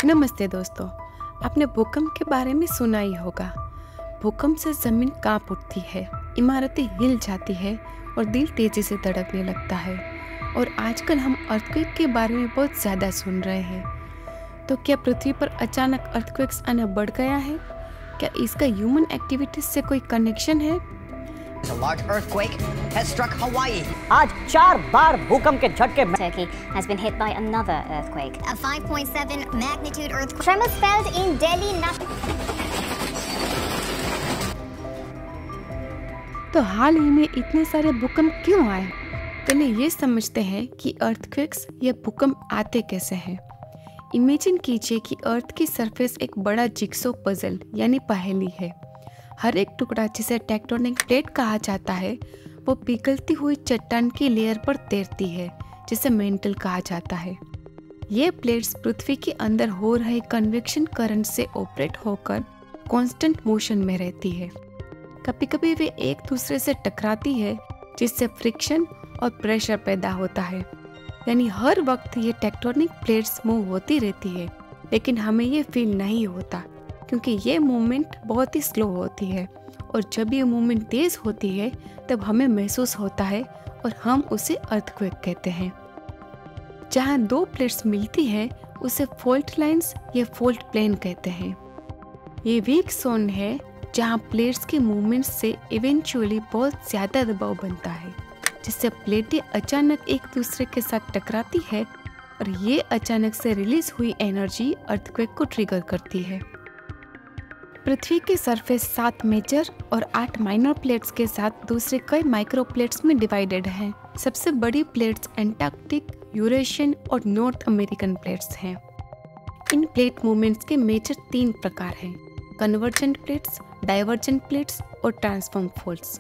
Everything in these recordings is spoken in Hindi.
नमस्ते दोस्तों, आपने भूकंप के बारे में सुना ही होगा। भूकंप से जमीन कांप उठती है, इमारतें हिल जाती है और दिल तेजी से धड़कने लगता है। और आजकल हम अर्थक्वेक के बारे में बहुत ज़्यादा सुन रहे हैं। तो क्या पृथ्वी पर अचानक अर्थक्वेक्स आना बढ़ गया है? क्या इसका ह्यूमन एक्टिविटीज से कोई कनेक्शन है? A large earthquake has struck Hawaii. आज 4 बार भूकंप के झटके Turkey has been hit by another earthquake. A 5.7 magnitude earthquake. Tremors felt in Delhi. तो हाल ही में इतने सारे भूकंप क्यों आए? पहले ये समझते हैं कि अर्थक्वेक्स या भूकंप आते कैसे हैं। इमेजिन कीजिए कि अर्थ की सरफेस एक बड़ा जिक्सो पजल यानी पहेली है। हर एक टुकड़ा जिसे टेक्टोनिक प्लेट कहा जाता है वो पिघलती हुई चट्टान की लेयर पर तैरती है, जिसे मेंटल कहा जाता है। ये प्लेट्स पृथ्वी के अंदर हो रहे कन्वेक्शन करंट से ऑपरेट होकर कांस्टेंट मोशन में रहती है। कभी कभी वे एक दूसरे से टकराती है, जिससे फ्रिक्शन और प्रेशर पैदा होता है। यानी हर वक्त ये टेक्टोनिक प्लेट्स मूव होती रहती है, लेकिन हमें ये फील नहीं होता क्योंकि ये मूवमेंट बहुत ही स्लो होती है। और जब ये मूवमेंट तेज होती है तब हमें महसूस होता है और हम उसे अर्थक्वेक कहते हैं। जहाँ दो प्लेट्स मिलती है उसे फॉल्ट लाइंस या फॉल्ट प्लेन कहते हैं। ये वीक जोन है जहाँ प्लेट्स के मूवमेंट से इवेंचुअली बहुत ज़्यादा दबाव बनता है, जिससे प्लेटें अचानक एक दूसरे के साथ टकराती है और ये अचानक से रिलीज हुई एनर्जी अर्थक्वेक को ट्रिगर करती है। पृथ्वी की सरफेस 7 मेजर और 8 माइनर प्लेट्स के साथ दूसरे कई माइक्रो प्लेट्स में डिवाइडेड हैं। सबसे बड़ी प्लेट्स एंटार्कटिक, यूरेशियन और नॉर्थ अमेरिकन प्लेट्स हैं। इन प्लेट मूवमेंट्स के मेजर 3 प्रकार हैं: कन्वर्जेंट प्लेट्स, डाइवर्जेंट प्लेट्स और ट्रांसफॉर्म फॉल्ट्स।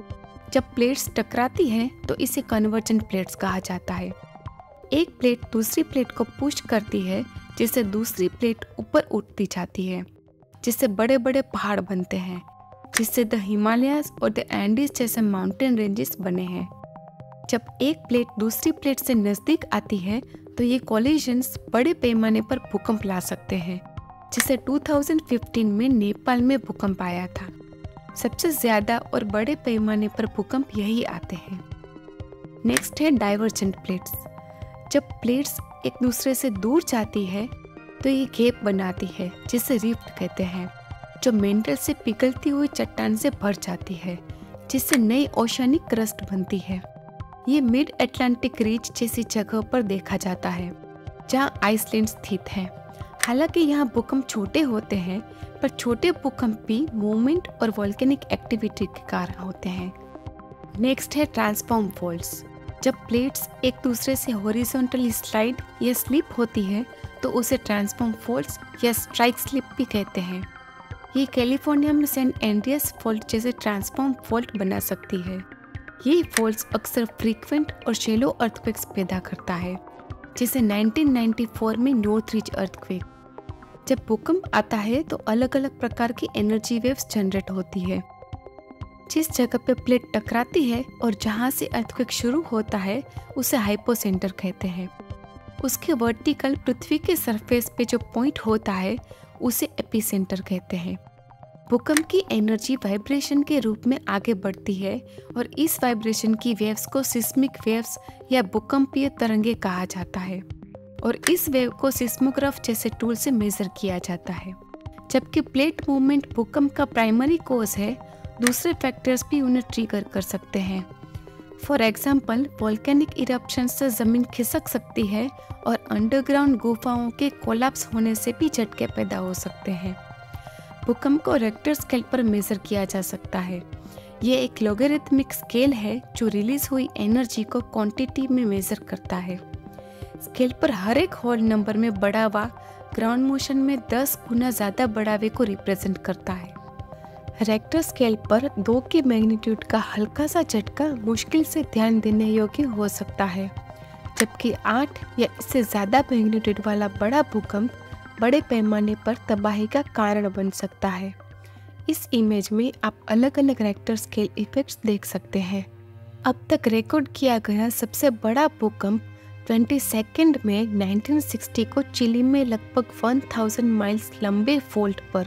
जब प्लेट्स टकराती हैं तो इसे कन्वर्जेंट प्लेट्स कहा जाता है। एक प्लेट दूसरी प्लेट को पुश करती है, जिससे दूसरी प्लेट ऊपर उठती जाती है, जिससे बड़े बड़े पहाड़ बनते हैं, जिससे द हिमालयाज और द एंडीज जैसे माउंटेन रेंजेस बने हैं। जब एक प्लेट दूसरी प्लेट से नज़दीक आती है तो ये कोलिजन्स बड़े पैमाने पर भूकंप ला सकते हैं, जिसे 2015 में नेपाल में भूकंप आया था। सबसे ज़्यादा और बड़े पैमाने पर भूकंप यही आते हैं। नेक्स्ट है डाइवर्जेंट प्लेट्स। जब प्लेट्स एक दूसरे से दूर जाती है तो ये गैप बनाती है, जिसे रिफ्ट कहते हैं, जो मेंटल से पिघलती हुई चट्टान से भर जाती है, जिससे नई ओशियनिक क्रस्ट बनती है। ये मिड अटलांटिक रीच जैसी जगह पर देखा जाता है, जहाँ आइसलैंड स्थित है। हालांकि यहाँ भूकंप छोटे होते हैं, पर छोटे भूकंप भी मूवमेंट और वोल्केनिक एक्टिविटी के कारण होते हैं। नेक्स्ट है ट्रांसफॉर्म फॉल्ट्स। जब प्लेट्स एक दूसरे से हॉरिजॉन्टली स्लाइड या स्लिप होती है तो उसे ट्रांसफॉर्म फॉल्ट्स या स्ट्राइक स्लिप भी कहते हैं। ये कैलिफोर्निया में सेंट एंड्रियास फॉल्ट जैसे ट्रांसफॉर्म फॉल्ट बना सकती है। ये फॉल्ट्स अक्सर फ्रीक्वेंट और शैलो अर्थक्वेक्स पैदा करता है, जैसे 1994 में नॉर्थ रीच अर्थक्वेक। जब भूकंप आता है तो अलग अलग प्रकार की एनर्जी वेव्स जनरेट होती है। जिस जगह पे प्लेट टकराती है और जहाँ से अर्थक्वेक शुरू होता है उसे हाइपोसेंटर कहते हैं। उसके वर्टिकल पृथ्वी के सरफेस पे जो पॉइंट होता है उसे एपिसेंटर कहते हैं। भूकंप की एनर्जी वाइब्रेशन के रूप में आगे बढ़ती है और इस वाइब्रेशन की वेव्स को सिस्मिक वेव्स या भूकंपीय तरंगे कहा जाता है, और इस वेव को सिस्मोग्राफ जैसे टूल से मेजर किया जाता है। जबकि प्लेट मूवमेंट भूकंप का प्राइमरी कॉज है, दूसरे फैक्टर्स भी उन्हें ट्रिगर कर सकते हैं। फॉर एग्जाम्पल, वोल्केनिक इरप्शन से जमीन खिसक सकती है और अंडरग्राउंड गुफाओं के कोलैप्स होने से भी झटके पैदा हो सकते हैं। भूकंप को रेक्टर स्केल पर मेजर किया जा सकता है। ये एक लॉगरिथमिक स्केल है जो रिलीज हुई एनर्जी को क्वांटिटी में मेजर करता है। स्केल पर हर एक होल नंबर में बढ़ावा ग्राउंड मोशन में 10 गुना ज़्यादा बढ़ावे को रिप्रेजेंट करता है। रेक्टर स्केल पर 2 के मैग्नीट्यूड का हल्का सा झटका मुश्किल से ध्यान देने योग्य हो सकता है, जबकि 8 या इससे ज़्यादा मैग्नीट्यूड वाला बड़ा भूकंप बड़े पैमाने पर तबाही का कारण बन सकता है। इस इमेज में आप अलग अलग रेक्टर स्केल इफेक्ट्स देख सकते हैं। अब तक रिकॉर्ड किया गया सबसे बड़ा भूकंप 22 में 1960 को चिली में लगभग 1000 माइल्स लंबे फोल्ड पर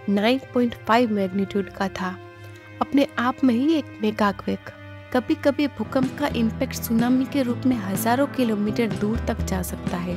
9.5 मैग्नीट्यूड का था, अपने आप में ही एक मेगाक्वेक। कभी कभी भूकंप का इम्पैक्ट सुनामी के रूप में हजारों किलोमीटर दूर तक जा सकता है।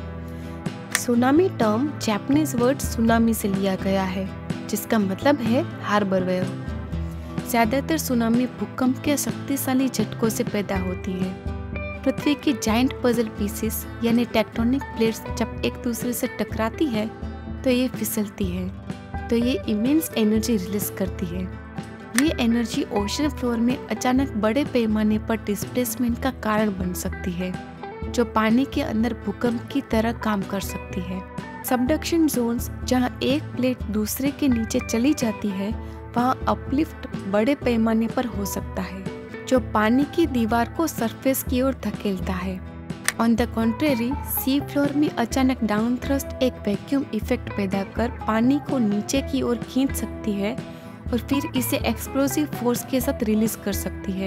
Tsunami term Japanese word tsunami से लिया गया है, जिसका मतलब है हार्बर वेव। ज्यादातर सुनामी भूकंप के शक्तिशाली झटकों से पैदा होती है। पृथ्वी की जाइंट पजल पीसेस यानी टेक्टोनिक प्लेट्स जब एक दूसरे से टकराती है तो ये फिसलती है, तो ये इमेंस एनर्जी रिलीज करती है। ये एनर्जी ओशन फ्लोर में अचानक बड़े पैमाने पर डिस्प्लेसमेंट का कारण बन सकती है, जो पानी के अंदर भूकंप की तरह काम कर सकती है। सबडक्शन जोन्स, जहां एक प्लेट दूसरे के नीचे चली जाती है, वहां अपलिफ्ट बड़े पैमाने पर हो सकता है, जो पानी की दीवार को सरफेस की ओर धकेलता है। On the contrary, sea floor में अचानक डाउन थ्रस्ट एक वैक्यूम इफेक्ट पैदा कर पानी को नीचे की ओर खींच सकती है और फिर इसे एक्सप्लोसिव फोर्स के साथ रिलीज कर सकती है।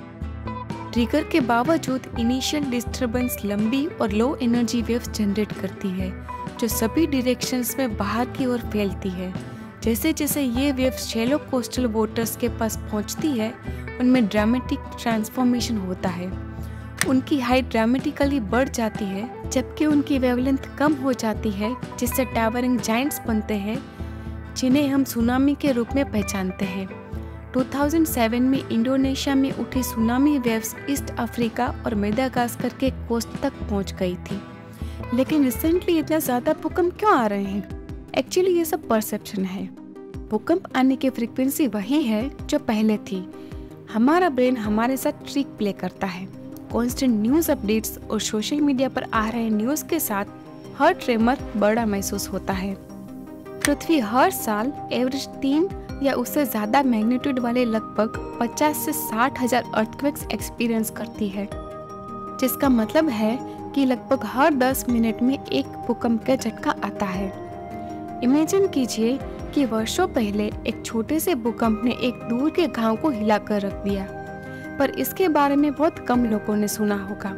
ट्रिगर के बावजूद इनिशियल डिस्टरबेंस लंबी और लो एनर्जी वेव्स जनरेट करती है, जो सभी डायरेक्शंस में बाहर की ओर फैलती है। जैसे जैसे ये वेव्स शैलो कोस्टल वाटर्स के पास पहुंचती है, उनमें ड्रामेटिक ट्रांसफॉर्मेशन होता है। उनकी हाइट ड्रामेटिकली बढ़ जाती है, जबकि उनकी वेवलेंथ कम हो जाती है, जिससे टावरिंग जाइंट्स बनते हैं, जिन्हें हम सुनामी के रूप में पहचानते हैं। 2007 में इंडोनेशिया में उठी सुनामी वेव्स ईस्ट अफ्रीका और मेडागास्कर के कोस्ट तक पहुंच गई थी। लेकिन रिसेंटली इतना ज़्यादा भूकंप क्यों आ रहे हैं? एक्चुअली ये सब परसेप्शन है। भूकंप आने की फ्रीक्वेंसी वही है जो पहले थी। हमारा ब्रेन हमारे साथ ट्रिक प्ले करता है। कॉन्स्टेंट न्यूज़ अपडेट्स और सोशल मीडिया पर आ रहे न्यूज़ के साथ हर ट्रेमर बड़ा महसूस होता है। पृथ्वी हर साल एवरेज 3 या उससे ज़्यादा मैग्नीट्यूड वाले लगभग 50 से 60 हजार अर्थक्वेक्स एक्सपीरियंस करती है, जिसका मतलब है कि लगभग हर 10 मिनट में एक भूकंप का झटका आता है। इमेजिन कीजिए कि वर्षों पहले एक छोटे से भूकंप ने एक दूर के गांव को हिलाकर रख दिया, पर इसके बारे में बहुत कम लोगों ने सुना होगा।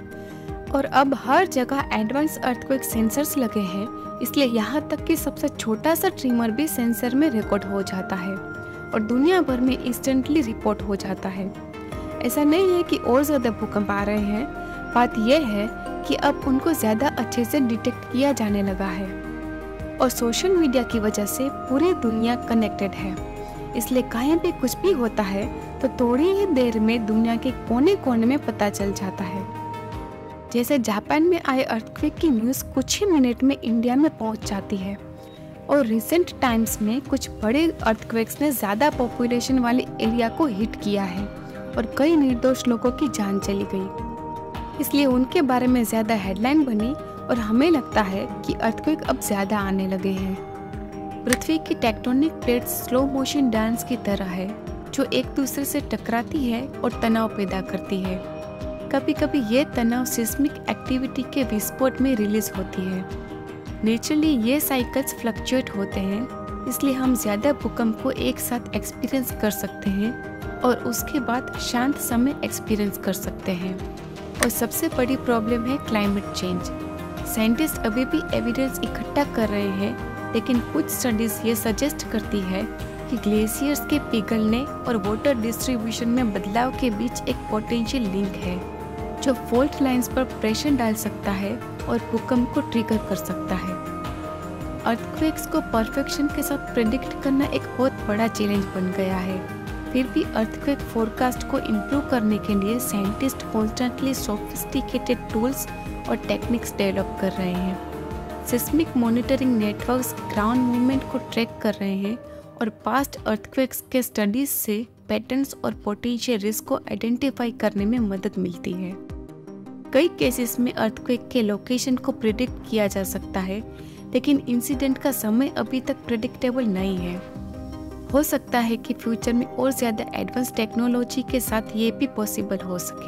और अब हर जगह एडवांस अर्थक्वेक सेंसर्स लगे हैं, इसलिए यहाँ तक कि सबसे छोटा सा ट्रिमर भी सेंसर में रिकॉर्ड हो जाता है और दुनिया भर में इंस्टेंटली रिपोर्ट हो जाता है। ऐसा नहीं है कि और ज़्यादा भूकंप आ रहे हैं, बात यह है कि अब उनको ज़्यादा अच्छे से डिटेक्ट किया जाने लगा है। और सोशल मीडिया की वजह से पूरी दुनिया कनेक्टेड है, इसलिए कहीं भी कुछ भी होता है तो थोड़ी ही देर में दुनिया के कोने कोने में पता चल जाता है। जैसे जापान में आए अर्थक्वेक की न्यूज़ कुछ ही मिनट में इंडिया में पहुंच जाती है। और रिसेंट टाइम्स में कुछ बड़े अर्थक्वेक्स ने ज़्यादा पॉपुलेशन वाले एरिया को हिट किया है और कई निर्दोष लोगों की जान चली गई, इसलिए उनके बारे में ज़्यादा हेडलाइन बनी और हमें लगता है कि अर्थक्वेक अब ज़्यादा आने लगे हैं। पृथ्वी की tectonic plates slow motion dance की तरह है, जो एक दूसरे से टकराती है और तनाव पैदा करती है। कभी कभी ये तनाव सिस्मिक एक्टिविटी के विस्फोट में रिलीज होती है। नेचुरली ये साइकिल्स फ्लक्चुएट होते हैं, इसलिए हम ज़्यादा भूकंप को एक साथ एक्सपीरियंस कर सकते हैं और उसके बाद शांत समय एक्सपीरियंस कर सकते हैं। और सबसे बड़ी प्रॉब्लम है क्लाइमेट चेंज। साइंटिस्ट अभी भी एविडेंस इकट्ठा कर रहे हैं, लेकिन कुछ स्टडीज ये सजेस्ट करती है कि ग्लेशियर्स के पिघलने और वाटर डिस्ट्रीब्यूशन में बदलाव के बीच एक पोटेंशियल लिंक है, जो फॉल्ट लाइंस पर प्रेशर डाल सकता है और भूकंप को ट्रिगर कर सकता है। अर्थक्वेक्स को परफेक्शन के साथ प्रेडिक्ट करना एक बहुत बड़ा चैलेंज बन गया है। फिर भी अर्थक्वेक फोरकास्ट को इम्प्रूव करने के लिए साइंटिस्ट कॉन्स्टेंटली सोफिस्टिकेटेड टूल्स और टेक्निक्स डेवलप कर रहे हैं। Seismic monitoring networks ground movement को ट्रैक कर रहे हैं और पास्ट अर्थक्वेक्स के स्टडीज से पैटर्न्स और पोटेंशियल रिस्क को आइडेंटिफाई करने में मदद मिलती है। कई केसेस में अर्थक्वेक के लोकेशन को प्रिडिक्ट किया जा सकता है, लेकिन इंसिडेंट का समय अभी तक प्रेडिक्टेबल नहीं है। हो सकता है कि फ्यूचर में और ज़्यादा एडवांस टेक्नोलॉजी के साथ ये भी पॉसिबल हो सके।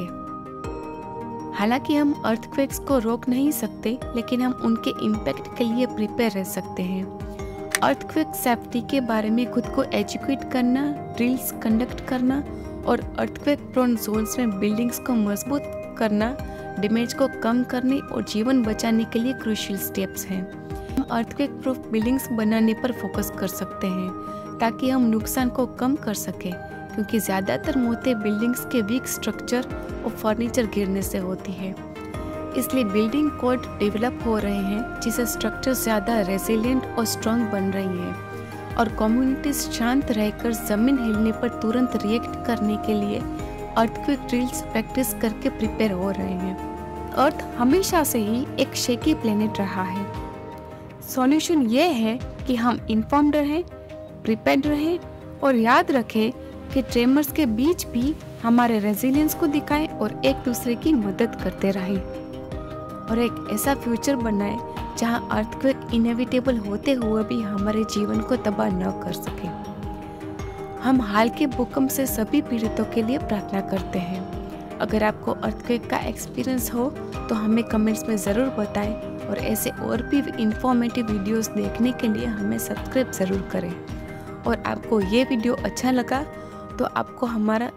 हालांकि हम अर्थक्वेक्स को रोक नहीं सकते, लेकिन हम उनके इम्पैक्ट के लिए प्रिपेयर रह सकते हैं। अर्थक्वेक सेफ्टी के बारे में खुद को एजुकेट करना, ड्रिल्स कंडक्ट करना और अर्थक्वेक प्रोन जोन्स में बिल्डिंग्स को मजबूत करना डैमेज को कम करने और जीवन बचाने के लिए क्रूशियल स्टेप्स हैं। हम अर्थक्वेक प्रूफ बिल्डिंग्स बनाने पर फोकस कर सकते हैं ताकि हम नुकसान को कम कर सकें, क्योंकि ज़्यादातर मौतें बिल्डिंग्स के वीक स्ट्रक्चर और फर्नीचर गिरने से होती है। इसलिए बिल्डिंग कोड डेवलप हो रहे हैं जिससे स्ट्रक्चर ज़्यादा रेजिलिएंट और स्ट्रॉन्ग बन रही है, और कम्युनिटीज शांत रहकर ज़मीन हिलने पर तुरंत रिएक्ट करने के लिए अर्थक्वेक ड्रिल्स प्रैक्टिस करके प्रिपेयर हो रहे हैं। अर्थ हमेशा से ही एक शेकी प्लेनेट रहा है। सॉल्यूशन ये है कि हम इन्फॉर्म्ड रहें, प्रिपेयर्ड रहें और याद रखें कि ट्रेमर्स के बीच भी हमारे रेजिलियंस को दिखाएं और एक दूसरे की मदद करते रहें, और एक ऐसा फ्यूचर बनाएं जहां अर्थक्वेक इनएविटेबल होते हुए भी हमारे जीवन को तबाह न कर सके। हम हाल के भूकंप से सभी पीड़ितों के लिए प्रार्थना करते हैं। अगर आपको अर्थक्वेक का एक्सपीरियंस हो तो हमें कमेंट्स में ज़रूर बताएं, और ऐसे और भी इंफॉर्मेटिव वीडियोस देखने के लिए हमें सब्सक्राइब ज़रूर करें। और आपको ये वीडियो अच्छा लगा तो आपको हमारा